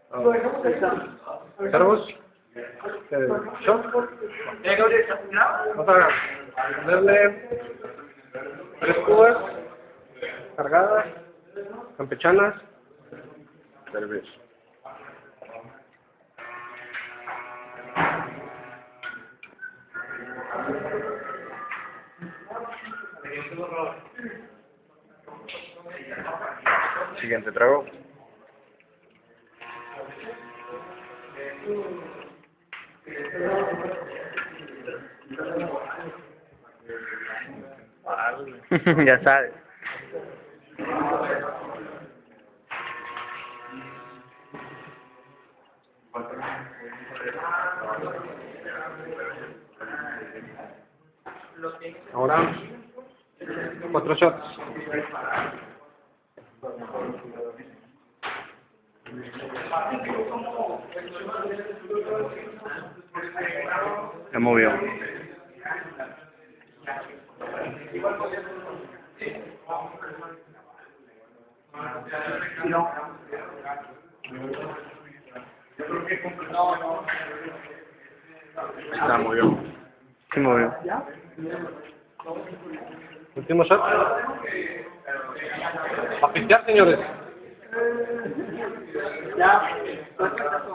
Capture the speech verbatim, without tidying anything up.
¿Cargos? Eh, ¿Shot? Vamos a ponerle tres cubas cargadas, campechanas, cerveza. Siguiente trago. Ya sabes. Ahora, cuatro shots. Se movió. Está muy bien. Se movió. Último shot. A pistear, señores.